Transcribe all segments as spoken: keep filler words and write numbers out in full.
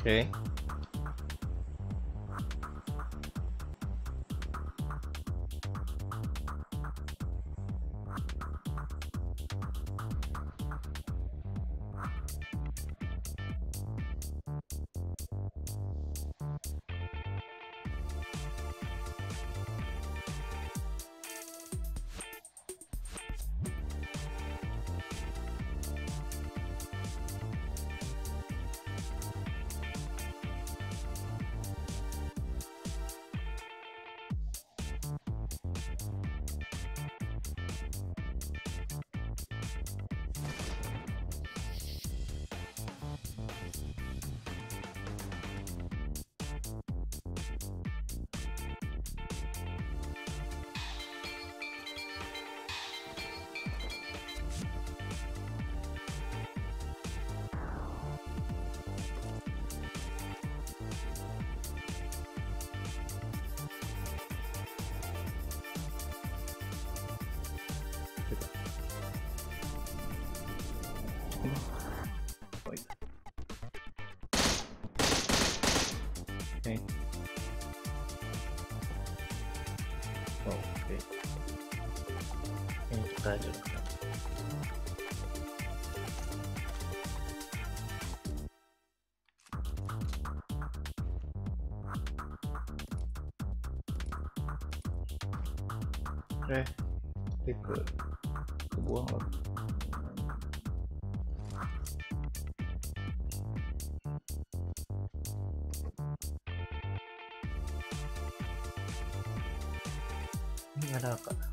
Oke. Oh, iya. Oke. Oh, oke. Ini kita aja. Eh, ke kebuang loh. Ini nggak ada kak.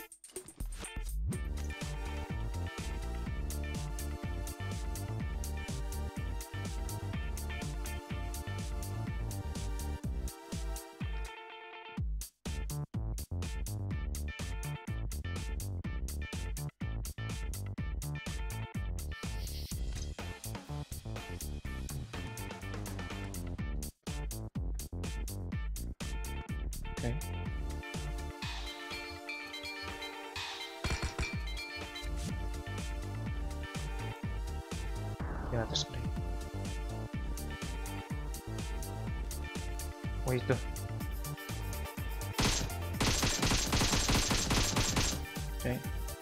Oke. Di atas nih. Oh itu. Oke.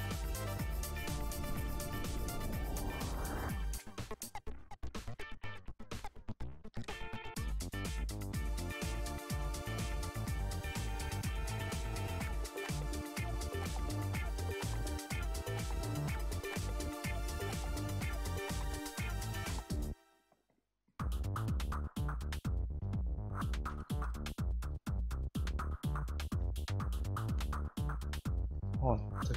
Oh, itu.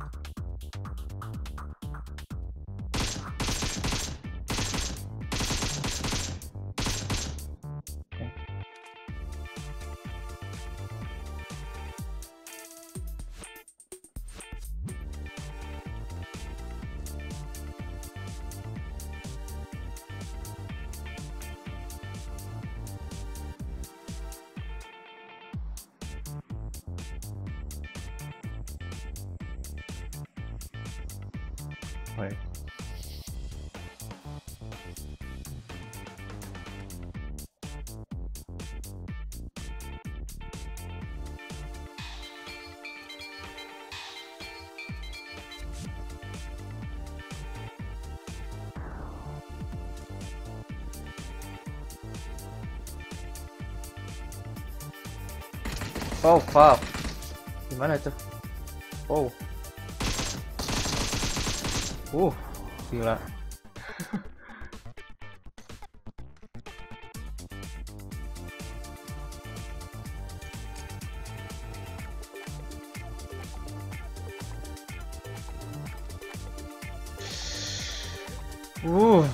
Baik. Oh fuck, gimana itu? Oh, uh, gila. Uh.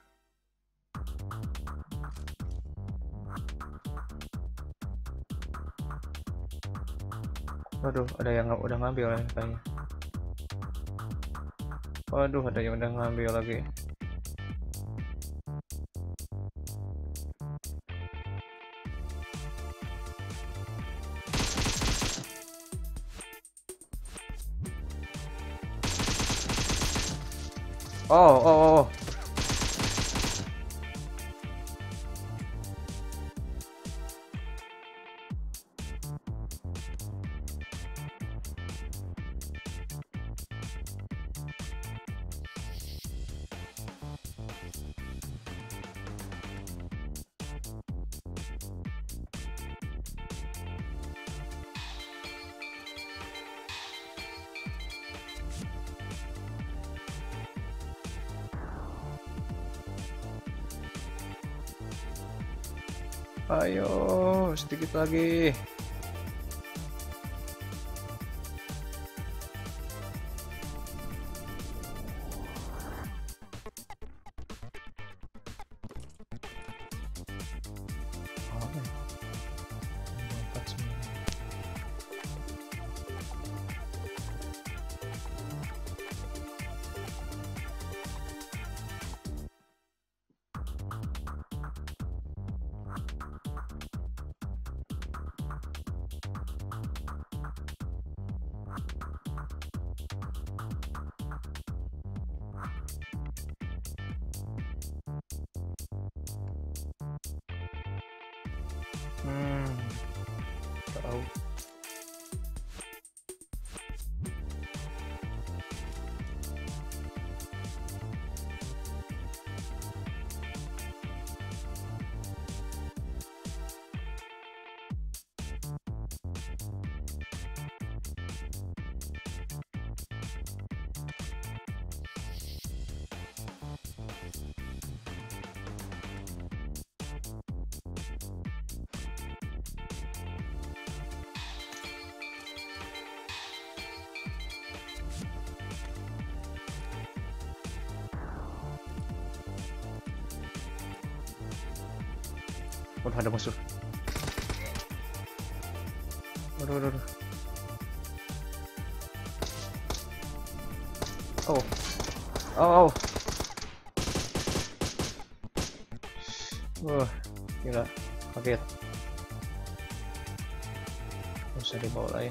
Waduh, ada yang udah ngambil ya kayaknya. Waduh, ada yang udah ngambil lagi. Oh, oh, oh. Ayo, sedikit lagi. Hmm, tahu. Udah ada musuh. Aduh, aduh, aduh. Oh, oh, oh. Wah, gila, kaget. Usah dibawa lah ya.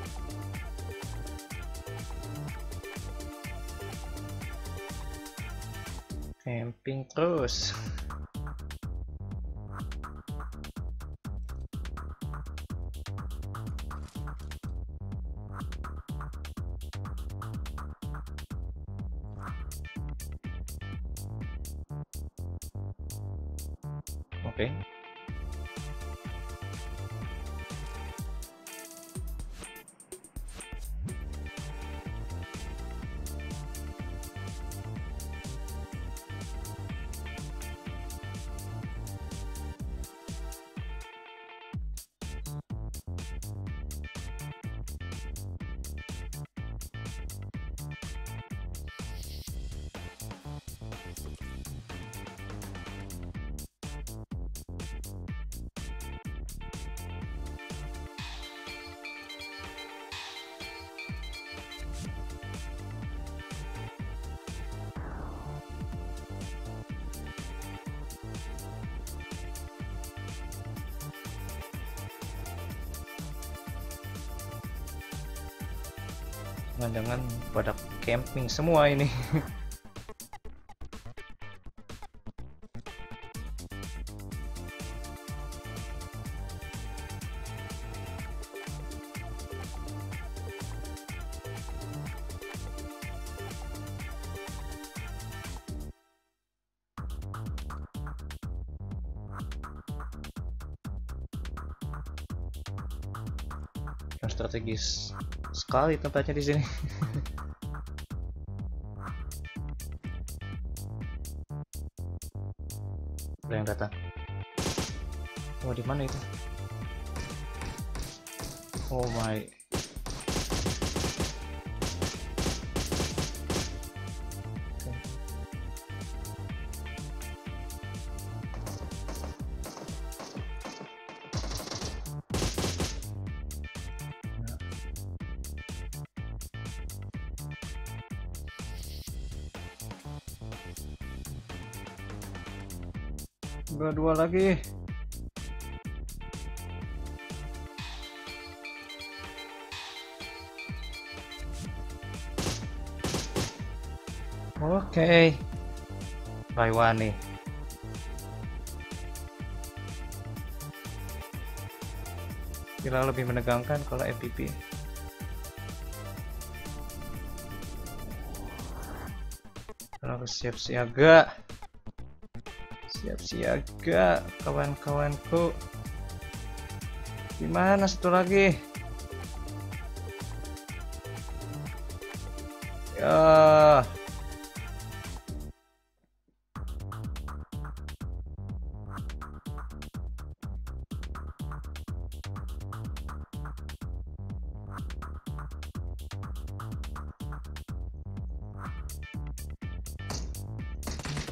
Camping terus. Oke. Okay. Jangan-jangan pada camping semua ini. Yang strategis sekali tempatnya di sini. Ada yang datang. Oh, di mana itu? Oh my. Dua dua lagi. Oke, okay. By one nih. Kira lebih menegangkan kalau M V P. Kalau siap siaga. Siap siaga kawan-kawanku. Gimana satu lagi? Ya.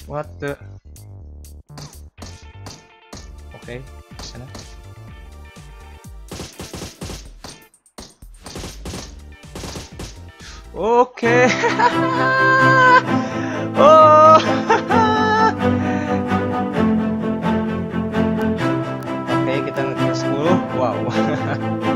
What the? Oke, sana. Oke. Oh. Oke, kita nge-kill sepuluh. Wow.